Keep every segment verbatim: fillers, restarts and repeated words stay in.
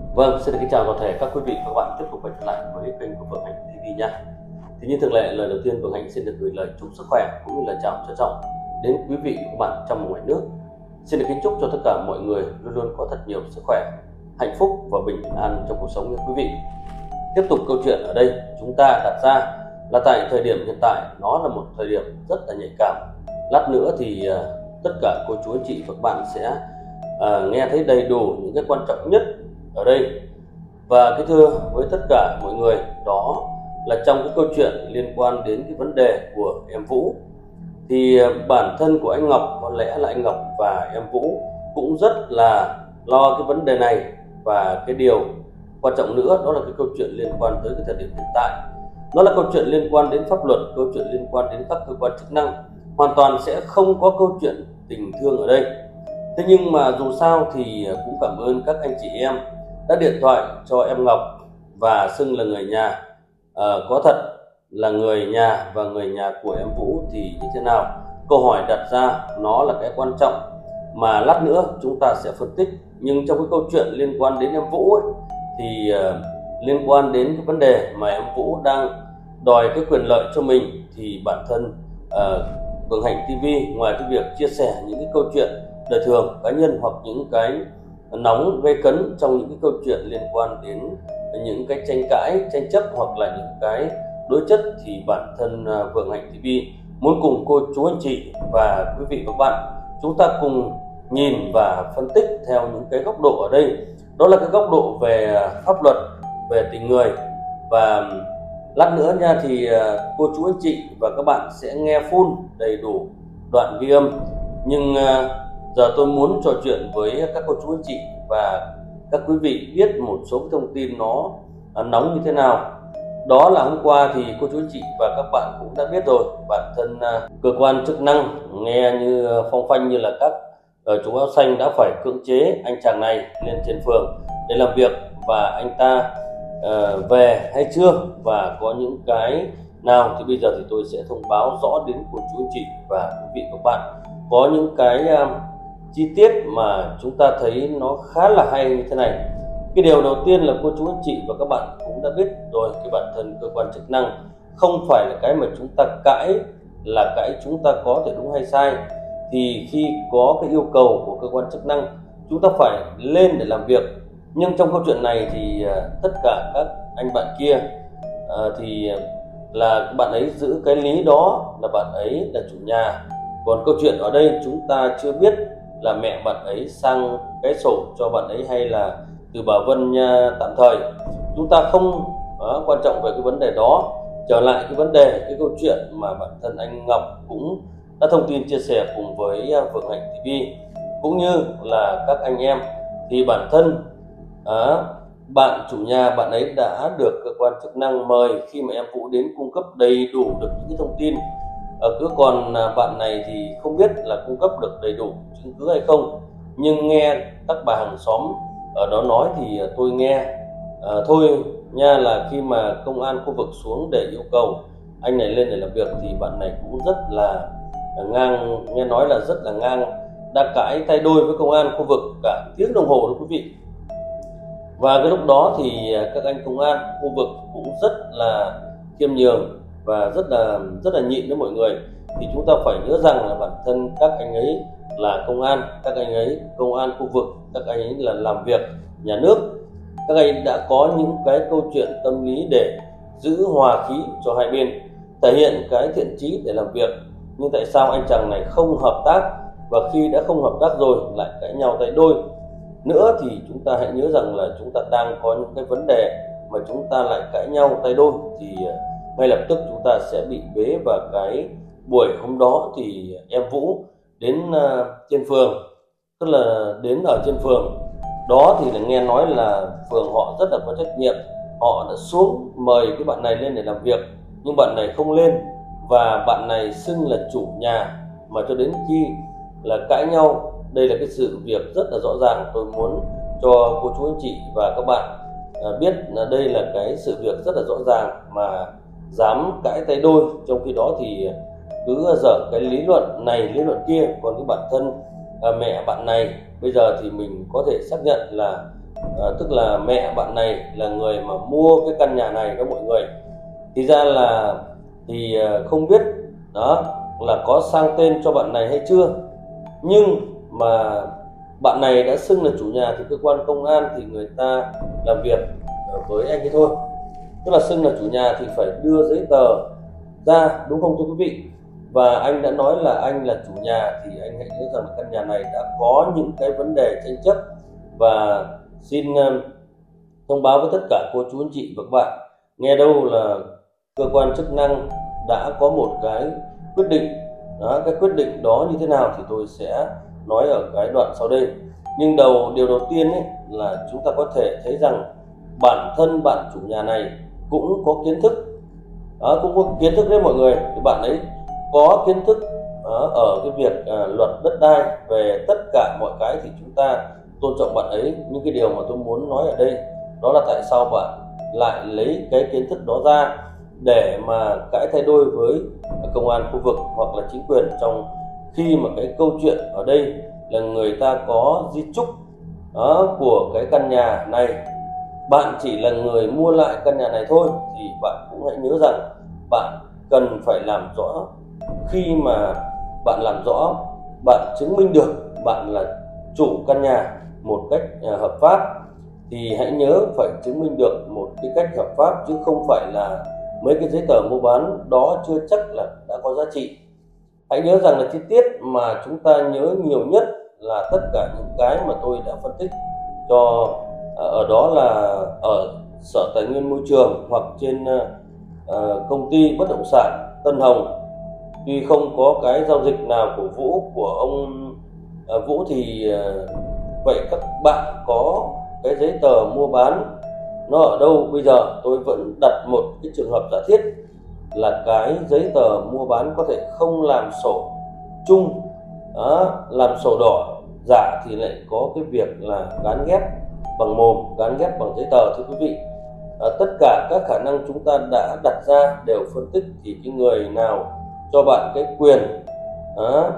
Vâng, xin được kính chào toàn thể các quý vị và các bạn tiếp tục quay trở lại với kênh của Vượng Hạnh ti vi nha. Thì như thường lệ, lời đầu tiên Vượng Hạnh xin được gửi lời chúc sức khỏe cũng như là chào trân trọng đến quý vị và các bạn trong và ngoài nước. Xin được kính chúc cho tất cả mọi người luôn luôn có thật nhiều sức khỏe, hạnh phúc và bình an trong cuộc sống nha quý vị. Tiếp tục câu chuyện ở đây chúng ta đặt ra là tại thời điểm hiện tại nó là một thời điểm rất là nhạy cảm. Lát nữa thì uh, tất cả cô chú anh chị và các bạn sẽ uh, nghe thấy đầy đủ những cái quan trọng nhất ở đây. Và cái thưa với tất cả mọi người, đó là trong cái câu chuyện liên quan đến cái vấn đề của em Vũ, thì bản thân của anh Ngọc, có lẽ là anh Ngọc và em Vũ cũng rất là lo cái vấn đề này. Và cái điều quan trọng nữa đó là cái câu chuyện liên quan tới cái thời điểm hiện tại, nó là câu chuyện liên quan đến pháp luật, câu chuyện liên quan đến các cơ quan chức năng, hoàn toàn sẽ không có câu chuyện tình thương ở đây. Thế nhưng mà dù sao thì cũng cảm ơn các anh chị em đã điện thoại cho em Ngọc và xưng là người nhà. À, có thật là người nhà và người nhà của em Vũ thì như thế nào? Câu hỏi đặt ra nó là cái quan trọng mà lát nữa chúng ta sẽ phân tích. Nhưng trong cái câu chuyện liên quan đến em Vũ ấy, thì uh, liên quan đến cái vấn đề mà em Vũ đang đòi cái quyền lợi cho mình, thì bản thân uh, Vượng Hạnh ti vi ngoài cái việc chia sẻ những cái câu chuyện đời thường cá nhân hoặc những cái nóng gây cấn trong những cái câu chuyện liên quan đến những cái tranh cãi, tranh chấp hoặc là những cái đối chất, thì bản thân Vượng Hạnh ti vi muốn cùng cô chú anh chị và quý vị và các bạn chúng ta cùng nhìn và phân tích theo những cái góc độ ở đây. Đó là cái góc độ về pháp luật, về tình người. Và lát nữa nha thì cô chú anh chị và các bạn sẽ nghe full đầy đủ đoạn ghi âm. Nhưng giờ tôi muốn trò chuyện với các cô chú anh chị và các quý vị biết một số thông tin nó nóng như thế nào. Đó là hôm qua thì cô chú anh chị và các bạn cũng đã biết rồi, bản thân cơ quan chức năng nghe như phong phanh như là các chú áo xanh đã phải cưỡng chế anh chàng này lên trên phường để làm việc, và anh ta uh, về hay chưa và có những cái nào thì bây giờ thì tôi sẽ thông báo rõ đến cô chú anh chị và quý vị và các bạn. Có những cái uh, chi tiết mà chúng ta thấy nó khá là hay như thế này. Cái điều đầu tiên là cô chú anh chị và các bạn cũng đã biết rồi, cái bản thân cơ quan chức năng không phải là cái mà chúng ta cãi là cái chúng ta có thể đúng hay sai. Thì khi có cái yêu cầu của cơ quan chức năng chúng ta phải lên để làm việc. Nhưng trong câu chuyện này thì uh, tất cả các anh bạn kia uh, thì là bạn ấy giữ cái lý đó là bạn ấy là chủ nhà. Còn câu chuyện ở đây chúng ta chưa biết là mẹ bạn ấy sang cái sổ cho bạn ấy hay là từ bà Vân nha, tạm thời. Chúng ta không uh, quan trọng về cái vấn đề đó. Trở lại cái vấn đề, cái câu chuyện mà bản thân anh Ngọc cũng đã thông tin chia sẻ cùng với Vượng Hạnh ti vi cũng như là các anh em, thì bản thân à, bạn chủ nhà bạn ấy đã được cơ quan chức năng mời khi mà em Vũ đến cung cấp đầy đủ được những cái thông tin. À, cứ còn bạn này thì không biết là cung cấp được đầy đủ chứng cứ hay không, nhưng nghe các bà hàng xóm ở đó nói thì tôi nghe à, thôi nha, là khi mà công an khu vực xuống để yêu cầu anh này lên để làm việc thì bạn này cũng rất là ngang, nghe nói là rất là ngang, đã cãi tay đôi với công an khu vực cả tiếng đồng hồ đó quý vị. Và cái lúc đó thì các anh công an khu vực cũng rất là khiêm nhường và rất là rất là nhịn với mọi người. Thì chúng ta phải nhớ rằng là bản thân các anh ấy là công an, các anh ấy công an khu vực, các anh ấy là làm việc nhà nước, các anh ấy đã có những cái câu chuyện tâm lý để giữ hòa khí cho hai bên, thể hiện cái thiện chí để làm việc. Nhưng tại sao anh chàng này không hợp tác, và khi đã không hợp tác rồi lại cãi nhau tay đôi nữa, thì chúng ta hãy nhớ rằng là chúng ta đang có những cái vấn đề mà chúng ta lại cãi nhau tay đôi thì ngay lập tức chúng ta sẽ bị bế vào cái buổi hôm đó. Thì em Vũ đến uh, trên phường, tức là đến ở trên phường đó thì là nghe nói là phường họ rất là có trách nhiệm, họ đã xuống mời cái bạn này lên để làm việc, nhưng bạn này không lên và bạn này xưng là chủ nhà, mà cho đến khi là cãi nhau. Đây là cái sự việc rất là rõ ràng. Tôi muốn cho cô chú anh chị và các bạn à, biết là đây là cái sự việc rất là rõ ràng mà dám cãi tay đôi, trong khi đó thì cứ dở cái lý luận này lý luận kia. Còn cái bản thân à, mẹ bạn này bây giờ thì mình có thể xác nhận là à, tức là mẹ bạn này là người mà mua cái căn nhà này đó mọi người. Thì ra là thì không biết đó là có sang tên cho bạn này hay chưa, nhưng mà bạn này đã xưng là chủ nhà thì cơ quan công an thì người ta làm việc với anh ấy thôi. Tức là xưng là chủ nhà thì phải đưa giấy tờ ra, đúng không thưa quý vị? Và anh đã nói là anh là chủ nhà thì anh hãy nhớ rằng căn nhà này đã có những cái vấn đề tranh chấp. Và xin thông báo với tất cả cô chú anh chị và các bạn, nghe đâu là cơ quan chức năng đã có một cái quyết định đó, cái quyết định đó như thế nào thì tôi sẽ nói ở cái đoạn sau đây. Nhưng đầu điều đầu tiên ấy là chúng ta có thể thấy rằng bản thân bạn chủ nhà này cũng có kiến thức, đó, cũng có kiến thức đấy mọi người. Thì bạn ấy có kiến thức đó, ở cái việc à, luật đất đai về tất cả mọi cái thì chúng ta tôn trọng bạn ấy. Nhưng cái điều mà tôi muốn nói ở đây đó là tại sao bạn lại lấy cái kiến thức đó ra để mà cãi thay đôi với công an khu vực hoặc là chính quyền, trong khi mà cái câu chuyện ở đây là người ta có di chúc đó, của cái căn nhà này. Bạn chỉ là người mua lại căn nhà này thôi, thì bạn cũng hãy nhớ rằng bạn cần phải làm rõ. Khi mà bạn làm rõ, bạn chứng minh được bạn là chủ căn nhà một cách hợp pháp, thì hãy nhớ phải chứng minh được một cái cách hợp pháp, chứ không phải là mấy cái giấy tờ mua bán đó chưa chắc là đã có giá trị. Hãy nhớ rằng là chi tiết mà chúng ta nhớ nhiều nhất là tất cả những cái mà tôi đã phân tích cho ở đó là ở Sở Tài nguyên Môi trường hoặc trên uh, công ty bất động sản Tân Hồng. Tuy không có cái giao dịch nào của Vũ, của ông uh, Vũ thì uh, vậy các bạn có cái giấy tờ mua bán nó ở đâu? Bây giờ tôi vẫn đặt một cái trường hợp giả thiết là cái giấy tờ mua bán có thể không làm sổ chung, đó, làm sổ đỏ giả thì lại có cái việc là gán ghép bằng mồm, gán ghép bằng giấy tờ. Thưa quý vị, à, tất cả các khả năng chúng ta đã đặt ra đều phân tích, thì cái người nào cho bạn cái quyền đó,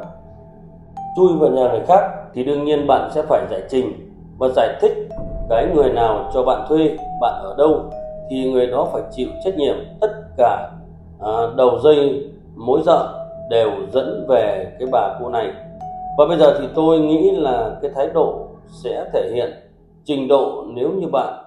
chui vào nhà người khác thì đương nhiên bạn sẽ phải giải trình và giải thích. Cái người nào cho bạn thuê, bạn ở đâu thì người đó phải chịu trách nhiệm. Tất cả à, đầu dây mối rợ đều dẫn về cái bà cô này. Và bây giờ thì tôi nghĩ là cái thái độ sẽ thể hiện trình độ. Nếu như bạn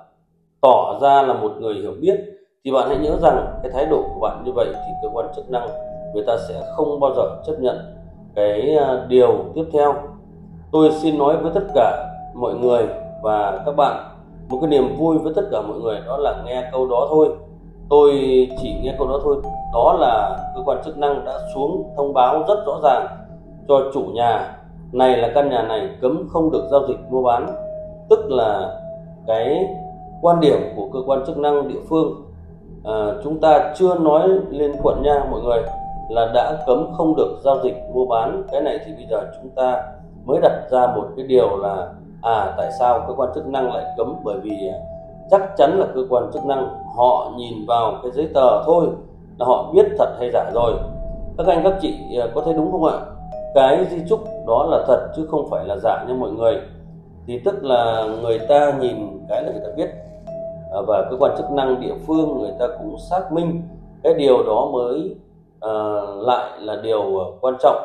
tỏ ra là một người hiểu biết thì bạn hãy nhớ rằng cái thái độ của bạn như vậy thì cơ quan chức năng người ta sẽ không bao giờ chấp nhận cái điều tiếp theo. Tôi xin nói với tất cả mọi người và các bạn một cái niềm vui với tất cả mọi người, đó là nghe câu đó thôi. Tôi chỉ nghe câu đó thôi. Đó là cơ quan chức năng đã xuống thông báo rất rõ ràng cho chủ nhà này là căn nhà này cấm không được giao dịch mua bán. Tức là cái quan điểm của cơ quan chức năng địa phương, à, chúng ta chưa nói lên quận nha mọi người, là đã cấm không được giao dịch mua bán. Cái này thì bây giờ chúng ta mới đặt ra một cái điều là à tại sao cơ quan chức năng lại cấm? Bởi vì chắc chắn là cơ quan chức năng họ nhìn vào cái giấy tờ thôi là họ biết thật hay giả rồi. Các anh các chị có thấy đúng không ạ? Cái di chúc đó là thật chứ không phải là giả nha mọi người. Thì tức là người ta nhìn cái là người ta biết, và cơ quan chức năng địa phương người ta cũng xác minh cái điều đó mới à, lại là điều quan trọng.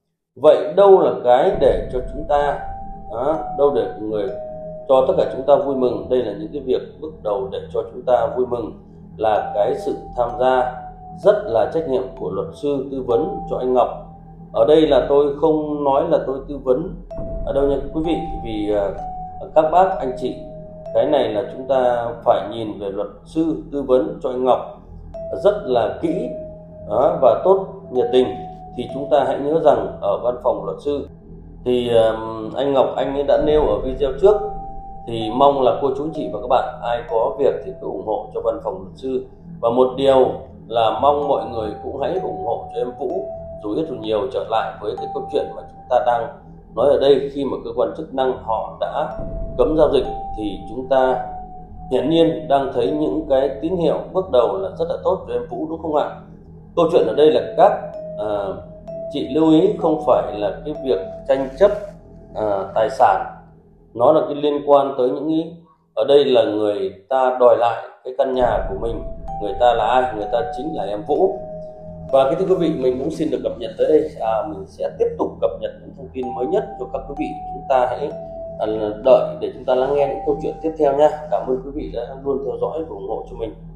Vậy đâu là cái để cho chúng ta đó, đâu để người cho tất cả chúng ta vui mừng? Đây là những cái việc bước đầu để cho chúng ta vui mừng, là cái sự tham gia rất là trách nhiệm của luật sư tư vấn cho anh Ngọc. Ở đây là tôi không nói là tôi tư vấn ở đâu nha quý vị, vì uh, các bác anh chị, cái này là chúng ta phải nhìn về luật sư tư vấn cho anh Ngọc rất là kỹ đó, và tốt nhiệt tình. Thì chúng ta hãy nhớ rằng ở văn phòng luật sư thì uh, anh Ngọc anh ấy đã nêu ở video trước, thì mong là cô chú anh chị và các bạn ai có việc thì cứ ủng hộ cho văn phòng luật sư. Và một điều là mong mọi người cũng hãy ủng hộ cho em Vũ dù ít dù nhiều trở lại với cái câu chuyện mà chúng ta đang nói ở đây. Khi mà cơ quan chức năng họ đã cấm giao dịch thì chúng ta hiển nhiên đang thấy những cái tín hiệu bước đầu là rất là tốt cho em Vũ, đúng không ạ? Câu chuyện ở đây là các à, chị lưu ý không phải là cái việc tranh chấp à, tài sản, nó là cái liên quan tới những cái Ở đây là người ta đòi lại cái căn nhà của mình. Người ta là ai? Người ta chính là em Vũ. Và cái thưa quý vị, mình cũng xin được cập nhật tới đây. À, mình sẽ tiếp tục cập nhật những thông tin mới nhất cho các quý vị. Chúng ta hãy à, đợi để chúng ta lắng nghe những câu chuyện tiếp theo nha. Cảm ơn quý vị đã luôn theo dõi và ủng hộ cho mình.